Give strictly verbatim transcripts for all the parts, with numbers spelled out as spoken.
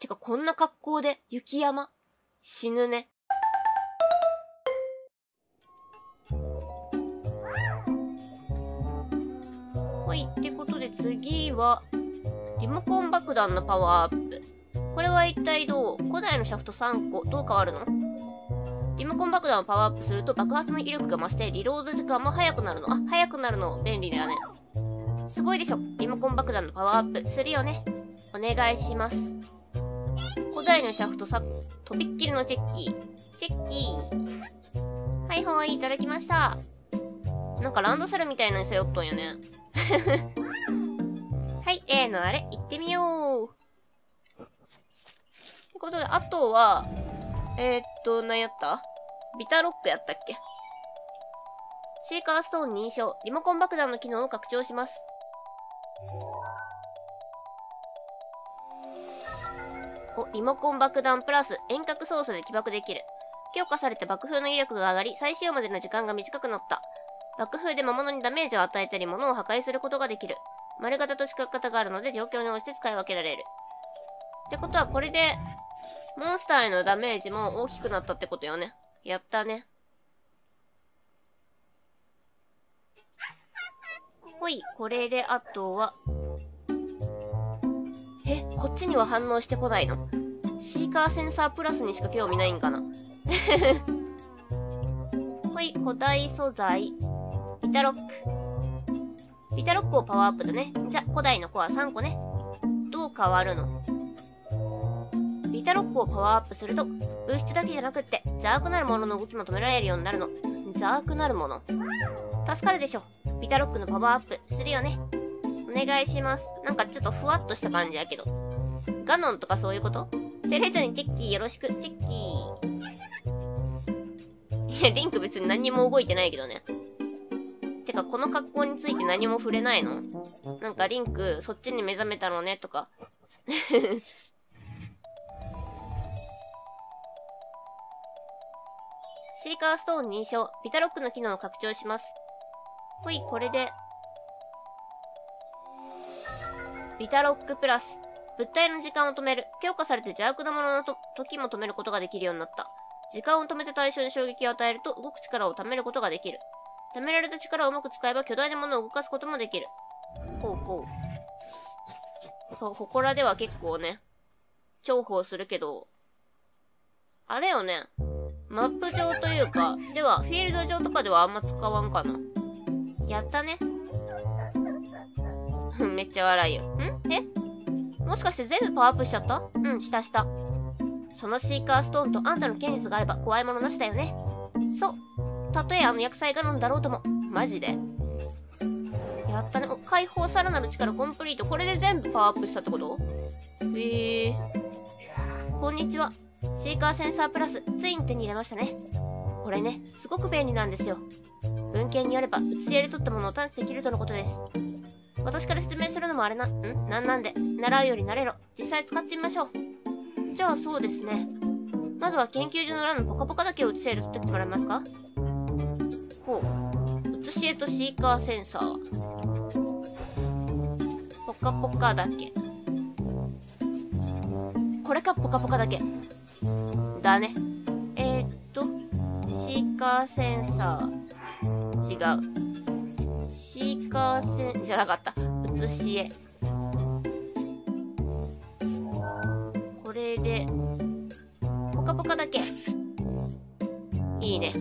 てか、こんな格好で雪山死ぬね。はい。ってことで次は、リモコン爆弾のパワーアップ。これは一体どう？古代のシャフトさんこ、どう変わるの？リモコン爆弾をパワーアップすると爆発の威力が増してリロード時間も速くなるの。あ、速くなるの便利だよね。すごいでしょ。リモコン爆弾のパワーアップするよね。お願いします。古代のシャフトさ、とびっきりのチェッキー。チェッキー。はいはい、いただきました。なんかランドセルみたいなのに背負っとんよね。はい、例のあれ、行ってみよう。ってことで、あとは、えー、っと、何やった？ビタロックやったっけ？シェーカーストーン認証。リモコン爆弾の機能を拡張します。お、リモコン爆弾プラス遠隔操作で起爆できる。強化されて爆風の威力が上がり、再使用までの時間が短くなった。爆風で魔物にダメージを与えたり物を破壊することができる。丸型と四角型があるので状況に応じて使い分けられる。ってことはこれで、モンスターへのダメージも大きくなったってことよね。やったね。ほい、これであとは、え、こっちには反応してこないの？シーカーセンサープラスにしか興味ないんかな。ほい、古代素材。ビタロック。ビタロックをパワーアップだね。じゃ、古代のコアさんこね。どう変わるの？ビタロックをパワーアップすると、物質だけじゃなくって、邪悪なるものの動きも止められるようになるの。邪悪なるもの。助かるでしょ。ビタロックのパワーアップするよね。お願いします。なんかちょっとふわっとした感じやけど。ガノンとかそういうこと？テレーザにチェッキーよろしく。チェッキー。いや、リンク別に何にも動いてないけどね。てか、この格好について何も触れないの？なんかリンク、そっちに目覚めたのね、とか。シーカーストーン認証。ビタロックの機能を拡張します。ほい、これで。ビタロックプラス。物体の時間を止める。強化されて邪悪なもののと時も止めることができるようになった。時間を止めて対象に衝撃を与えると動く力を貯めることができる。貯められた力をうまく使えば巨大なものを動かすこともできる。ほうほう。そう、ほこらでは結構ね、重宝するけど、あれよね、マップ上というか、では、フィールド上とかではあんま使わんかな。やったね。めっちゃ笑いよ。ん？え？もしかして全部パワーアップしちゃった？うん、したした。そのシーカーストーンとあんたの剣術があれば怖いものなしだよね。そう。たとえあの薬剤ガノンだろうとも。マジで？やったね。お、解放さらなる力コンプリート。これで全部パワーアップしたってこと？へえー。こんにちは。シーカーセンサープラス、ついに手に入れましたね。これね、すごく便利なんですよ。文献によれば、写し絵で撮ったものを探知できるとのことです。私から説明するのもあれな、んなんなんで、習うより慣れろ。実際使ってみましょう。じゃあそうですね。まずは研究所の欄のポカポカだけを写し絵で撮ってきてもらえますか？ほう。写し絵とシーカーセンサー。ポカポカだけ。これか、ポカポカだけ。だね。えー、っと、シーカーセンサー。違う。シーカーセン、じゃなかった。写し絵。これで、ポカポカだけ。いいね。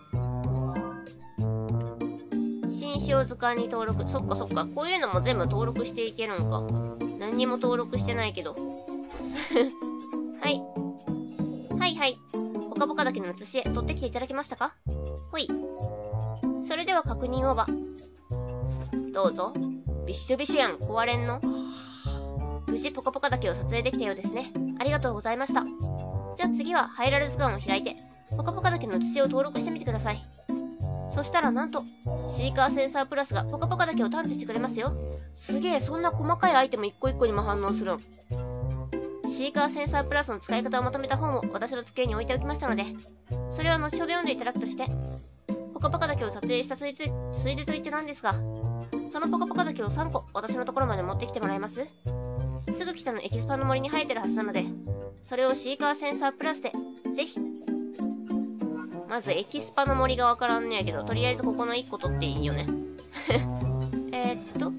新章図鑑に登録。そっかそっか。こういうのも全部登録していけるんか。何にも登録してないけど。はい。はいはい。ポカポカだけの写し絵、取ってきていただけましたか？ほい。それでは確認オーバー。どうぞ。びっしょびしょやん、壊れんの？無事ポカポカだけを撮影できたようですね。ありがとうございました。じゃあ次はハイラル図鑑を開いて、ポカポカだけの写し絵を登録してみてください。そしたらなんと、シーカーセンサープラスがポカポカだけを探知してくれますよ。すげえ、そんな細かいアイテム一個一個にも反応するん。シーカーセンサープラスの使い方をまとめた本を私の机に置いておきましたので、それは後ほど読んでいただくとして、ポカポカだけを撮影したついで、ついでと言っちゃなんですが、そのポカポカだけをさんこ私のところまで持ってきてもらえます？ すぐ北のエキスパの森に生えてるはずなので、それをシーカーセンサープラスで、ぜひ。まずエキスパの森がわからんねやけど、とりあえずここのいっこ取っていいよね。えーっと。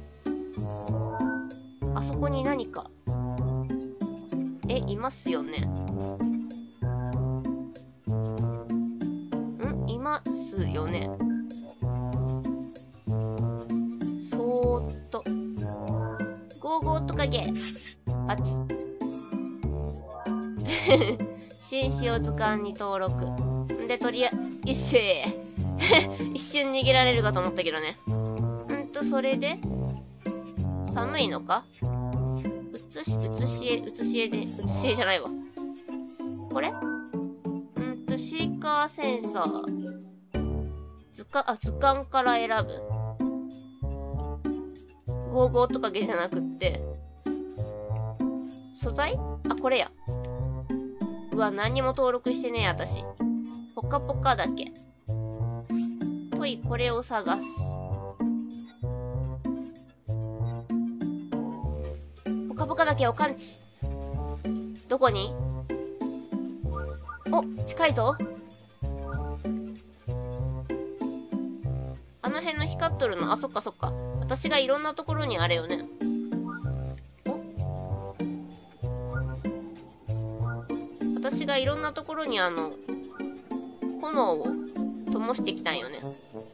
あそこに何か。え、いますよね。ん？いますよね。そーっと。ゴーゴートカゲ。パチッ。新種図鑑に登録。で、とりあえず、一瞬、一瞬逃げられるかと思ったけどね。んと、それで、寒いのか？うつし、うつしえ、うつしえで、うつしえじゃないわ。これ？んと、シーカーセンサー。図鑑、あ、図鑑から選ぶ。ゴーゴートカゲじゃなくって、素材？あ、これや。うわ、何にも登録してねえ、私。ポカポカだけ。ほい、これを探す。ポカポカだけを感知。どこに？お、近いぞ。あの辺の光っとるの、あ、そっかそっか。私がいろんなところにあれよね。私がいろんなところにあの、炎を灯してきたんよね。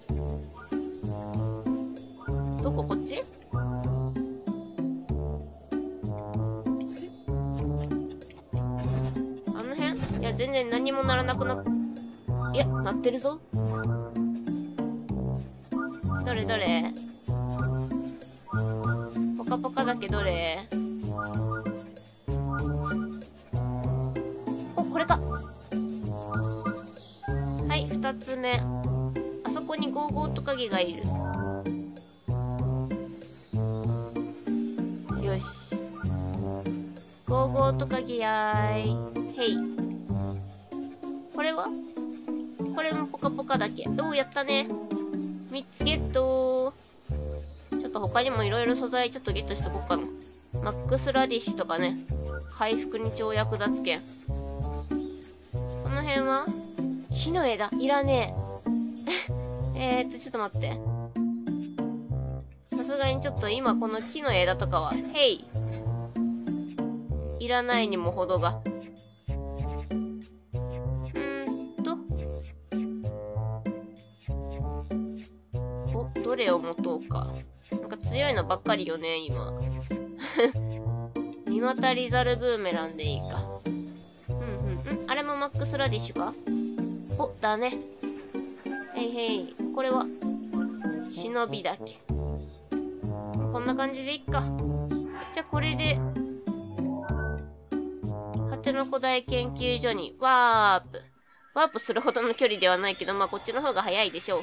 どこ？こっち？あの辺？いや、全然何もならなくなっ、いや、なってるぞ。どれどれ？ポカポカだけどれ？これか。はい、二つ目。あそこにゴーゴートカゲがいる。よし。ゴーゴートカゲやーい。へい。これは？これもポカポカだけ。おう、やったね。三つゲットー。ちょっと他にもいろいろ素材ちょっとゲットしとこっかな。マックスラディッシュとかね。回復に超役立つけん。この辺は木の枝いらねえ。えーっと、ちょっと待って。さすがにちょっと今この木の枝とかは、へい。いらないにも程が。うーんと。お、どれを持とうか。なんか強いのばっかりよね、今。ミマタリザルブーメランでいいか。うんうんうん。あれもマックスラディッシュか？お、だね。へいへい。これは、忍びだけ。こんな感じでいっか。じゃあこれで、果ての古代研究所にワープ。ワープするほどの距離ではないけど、まあこっちの方が早いでしょう。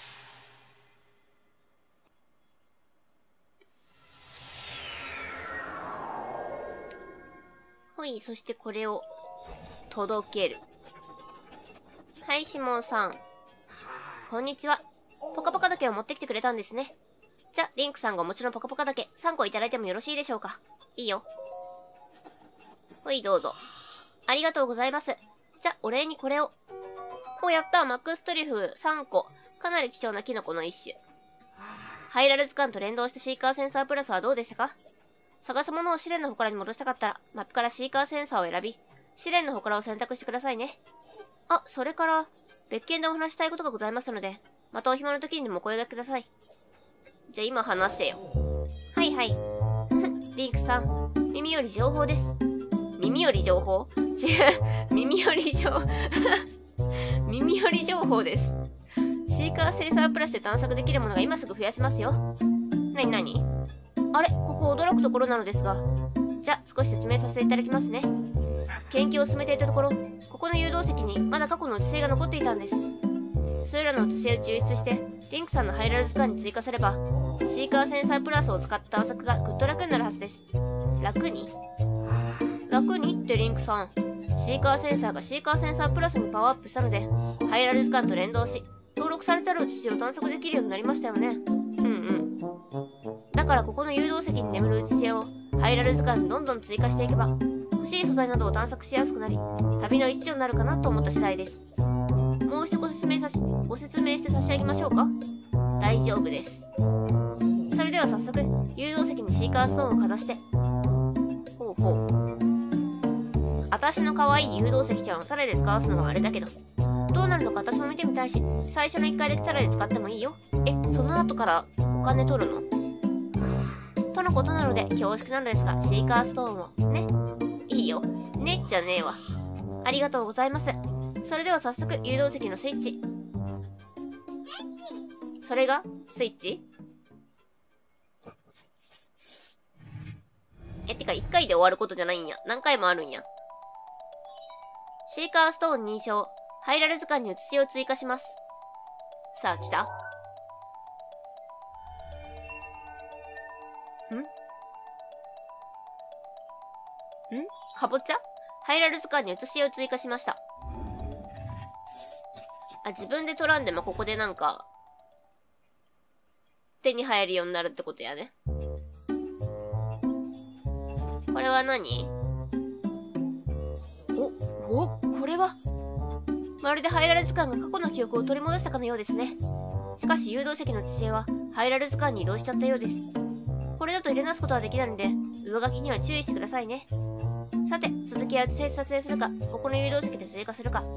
ほい、そしてこれを届ける。はい、シモンさん。こんにちは。ポカポカだけを持ってきてくれたんですね。じゃ、リンクさんがお持ちのポカポカだけさんこいただいてもよろしいでしょうか？いいよ。ほい、どうぞ。ありがとうございます。じゃ、お礼にこれを。お、やった。マックストリュフさんこ。かなり貴重なキノコの一種。ハイラル図鑑と連動したシーカーセンサープラスはどうでしたか？探すものを試練の祠に戻したかったら、マップからシーカーセンサーを選び、試練の祠を選択してくださいね。あ、それから、別件でお話したいことがございますので、またお暇の時にでもお声掛けください。じゃあ今話せよ。はいはい。リンクさん、耳より情報です。耳より情報？違う、耳より情報。耳より情報です。シーカーセンサープラスで探索できるものが今すぐ増やせますよ。なになに？あれ、ここ驚くところなのですが。じゃあ、少し説明させていただきますね。研究を進めていたところ、ここの誘導石にまだ過去の写しが残っていたんです。それらの写しを抽出して、リンクさんのハイラル図鑑に追加すれば、シーカーセンサープラスを使った探索がぐっと楽になるはずです。楽に？楽にってリンクさん。シーカーセンサーがシーカーセンサープラスにパワーアップしたので、ハイラル図鑑と連動し、登録されてある写しを探索できるようになりましたよね。うんうん。だからここの誘導石に眠る写しをハイラル図鑑にどんどん追加していけば、欲しい素材などを探索しやすくなり、旅の一助になるかなと思った次第です。もう一度ご説明さし、ご説明して差し上げましょうか？大丈夫です。それでは早速、誘導石にシーカーストーンをかざして。ほうほう。あたしの可愛い誘導石ちゃんをタダで使わすのはあれだけど、どうなるのか私も見てみたいし、最初のいっかいだけタダで使ってもいいよ。え、その後からお金取るの？とのことなので恐縮なのですが、シーカーストーンを。ね。いいよ。ねっじゃねえわ。ありがとうございます。それでは早速、誘導石のスイッチ。それが、スイッチ？え、てかいっかいで終わることじゃないんや。何回もあるんや。シーカーストーン認証。ハイラル図鑑に写しを追加します。さあ、来た？ん？ん？かぼちゃ？ハイラル図鑑に写しを追加しました。あ、自分で取らんでもここでなんか、手に入るようになるってことやね。これは何？お、お、これは、まるでハイラル図鑑が過去の記憶を取り戻したかのようですね。しかし誘導石の知性はハイラル図鑑に移動しちゃったようです。これだと入れ直すことはできないので、上書きには注意してくださいね。さて、続きは写し撮影するか、ここの誘導石で追加するか。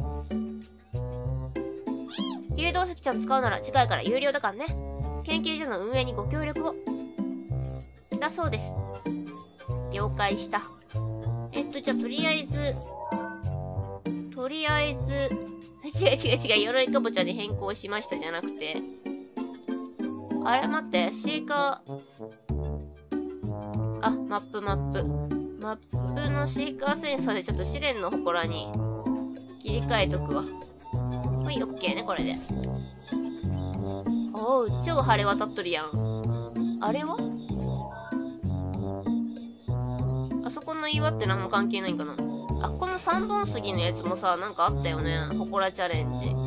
誘導石ちゃん使うなら次回から有料だからね。研究所の運営にご協力を。だそうです。了解した。えっと、じゃあとりあえず、とりあえず、違う違う違う、鎧かぼちゃに変更しましたじゃなくて、あれ待って、シーカー、あ、マップマップ。マップのシーカーセンサーでちょっと試練の祠に切り替えとくわ。はい、オッケーね、これで。おう、超晴れ渡っとるやん。あれはあそこの岩って何も関係ないんかな。あ、この三本杉のやつもさ、なんかあったよね。祠チャレンジ。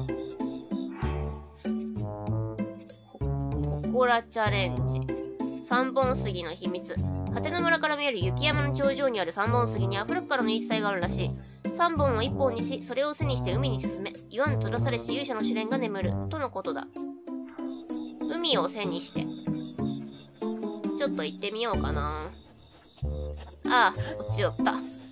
祠チャレンジ。三本杉の秘密。果ての村から見える雪山の頂上にある三本杉には古くからの言い伝えがあるらしい。三本を一本にし、それを背にして海に進め、岩に閉ざされし勇者の試練が眠る。とのことだ。海を背にして。ちょっと行ってみようかな。ああ、落ちよった。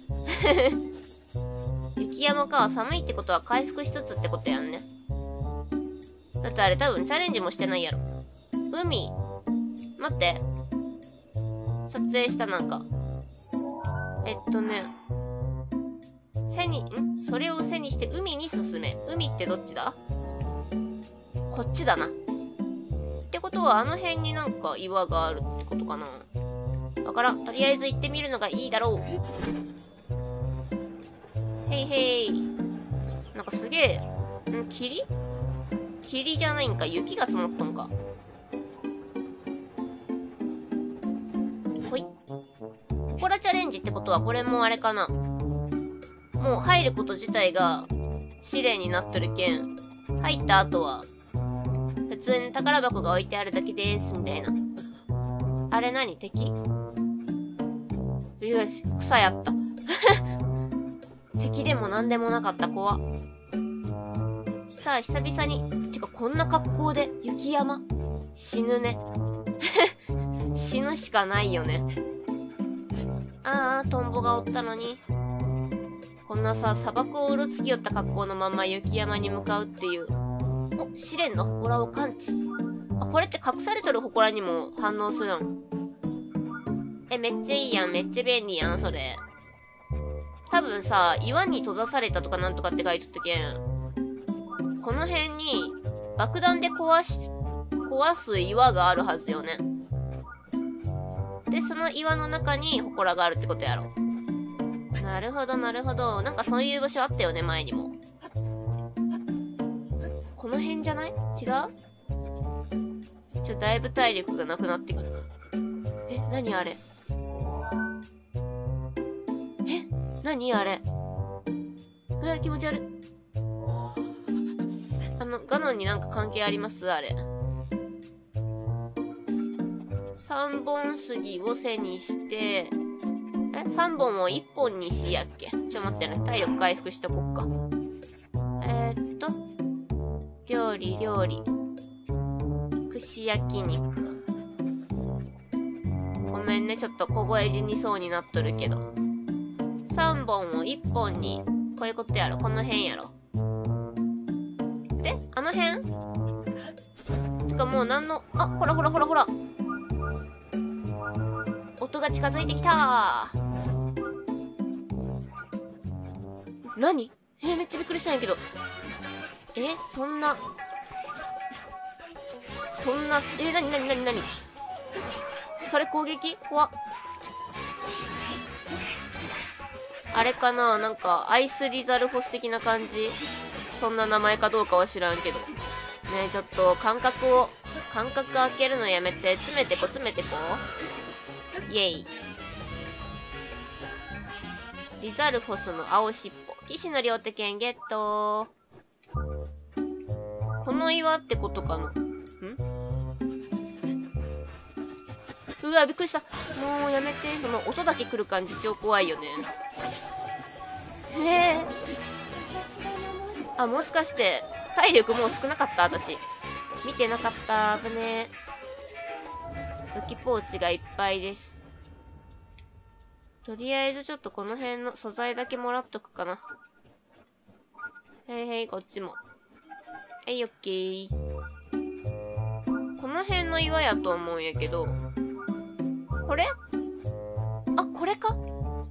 雪山か。寒いってことは回復しつつってことやんね。だってあれ多分チャレンジもしてないやろ。海。待って。撮影したなんか。えっとね。背に、んそれを背にして海に進め。海ってどっちだ？こっちだな。ってことはあの辺になんか岩があるってことかな。わからん。とりあえず行ってみるのがいいだろう。へいへい。なんかすげえ、ん霧？霧じゃないんか。雪が積もっとんか。ほい。コラチャレンジってことはこれもあれかな。もう入ること自体が試練になっとるけん。入った後は、普通に宝箱が置いてあるだけです、みたいな。あれ何？敵？よし、草やった。敵でも何でもなかった、怖。さあ、久々に。てか、こんな格好で雪山？死ぬね。死ぬしかないよね。ああ、トンボがおったのに。こんなさ、砂漠をうろつきよった格好のまま雪山に向かうっていう。お、試練の祠を感知。あ、これって隠されとる祠にも反応するん。え、めっちゃいいやん。めっちゃ便利やん、それ。多分さ、岩に閉ざされたとかなんとかって書いとったけん。この辺に爆弾で壊し、壊す岩があるはずよね。で、その岩の中に祠があるってことやろ。なるほど、なるほど。なんかそういう場所あったよね、前にも。この辺じゃない？違う？ちょ、だいぶ体力がなくなってくる。え、何あれ？え、何あれ？うわ、気持ち悪い。あの、ガノンになんか関係あります？あれ。三本杉を背にして、 さんぼんをいっぽんにしやっけ。ちょっと待ってね。体力回復しとこっか。えー、っと。料理、料理。串焼肉。ごめんね。ちょっと小声死にそうになっとるけど。さんぼんをいっぽんに。こういうことやろ。この辺やろ。で、あの辺てかもうなんの、あ、ほらほらほらほら。音が近づいてきたー。何？えー、めっちゃびっくりしたんやけど。えー、そんな、そんな、えー、なになになになにそれ攻撃？怖っ。あれかな、なんか、アイスリザルフォス的な感じ？そんな名前かどうかは知らんけど。ねえ、ちょっと、間隔を、間隔開けるのやめて、詰めてこ、詰めてこ。イェイ。リザルフォスの青尻尾。騎士の両手剣ゲット。この岩ってことかな？ん？うわ、びっくりした。もうやめて。その音だけ来る感じ超怖いよね。へえ。あ、もしかして、体力もう少なかった私。見てなかった。危ねえ。武器ポーチがいっぱいです。とりあえずちょっとこの辺の素材だけもらっとくかな。へいへい、こっちも。はい、オッケー。この辺の岩やと思うんやけど。これ？あ、これか？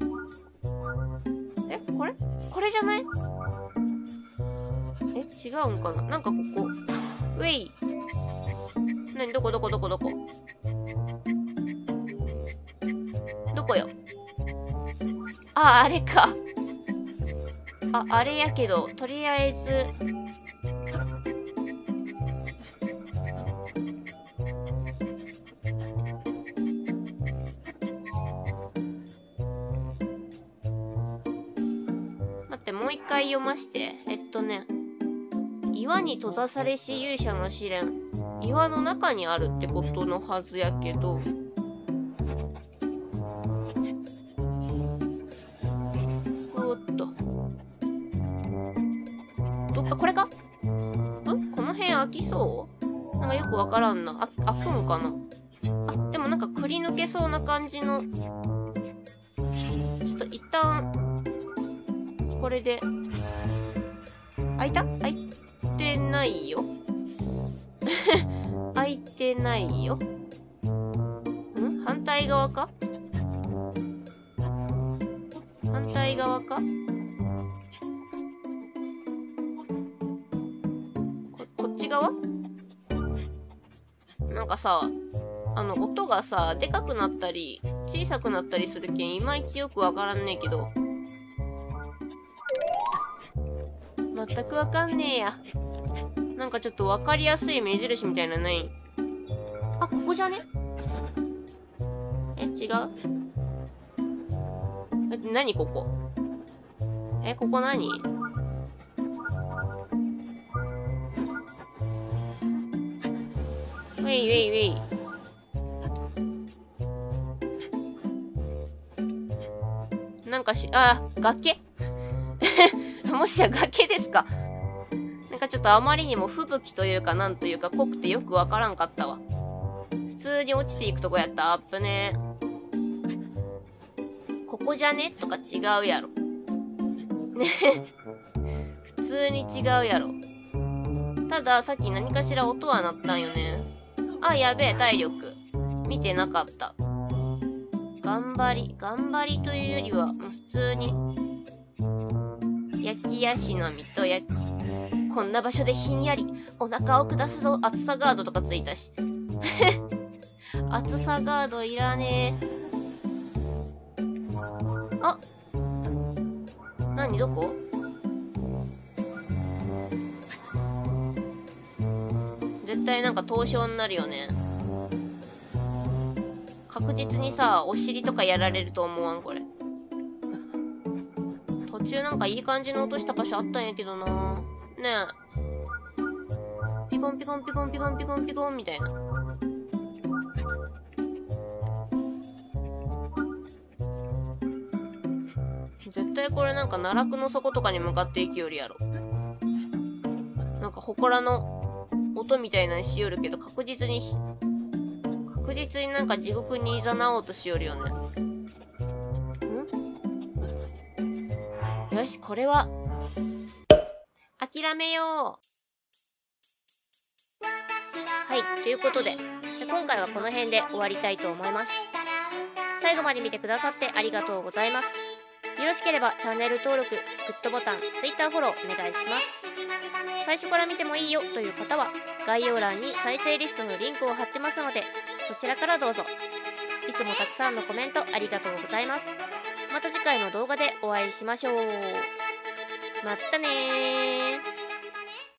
え、これ？これじゃない？え、違うんかな？なんかここ。ウェイ。なに、どこどこどこどこ？どこよ？あ、あれか。あ、あれやけど、とりあえず。待って、もう一回読まして。えっとね。岩に閉ざされし勇者の試練。岩の中にあるってことのはずやけど。おっと。どっか、これか？ん？この辺開きそう？なんかよくわからんな。あ、開くんかな？あ、でもなんかくり抜けそうな感じの。ちょっと一旦、これで。開いた？開いてないよ。開いてないよ。ん？反対側か？反対側か？こ、こっち側？なんかさ、あの、音がさ、でかくなったり、小さくなったりするけん、いまいちよくわからんねえけど。全くわかんねえや。なんかちょっとわかりやすい目印みたいなのない？あ、ここじゃね？え、違う？え、なにここ？え、ここ何？ウェイウェイウェイ。なんかし、あ、崖？もしや崖ですか？なんかちょっとあまりにも吹雪というかなんというか濃くてよくわからんかったわ。普通に落ちていくとこやった。アップね。ここじゃね？とか違うやろ。ね。普通に違うやろ。たださっき何かしら音は鳴ったんよね。あ、やべえ、体力。見てなかった。頑張り。頑張りというよりは、もう普通に。焼きヤシの実と焼き。こんな場所でひんやり。お腹を下すぞ。暑さガードとかついたし。暑さガードいらねえ。あ。なにどこ？絶対なんか凍傷になるよね。確実にさ、お尻とかやられると思わんこれ。途中なんかいい感じの音した場所あったんやけどな。ねえ。ピコンピコンピコンピコンピコンピコンみたいな。 対これなんか奈落の底とかに向かっていきよりやろ。なんか祠の音みたいなのしよるけど、確実に、確実になんか地獄に誘おうとしよるよね。ん？よし、これは、諦めよう。はい、ということで、じゃあ今回はこの辺で終わりたいと思います。最後まで見てくださってありがとうございます。よろしければチャンネル登録、グッドボタン、Twitter フォローお願いします。最初から見てもいいよという方は、概要欄に再生リストのリンクを貼ってますので、そちらからどうぞ。いつもたくさんのコメントありがとうございます。また次回の動画でお会いしましょう。まったねー。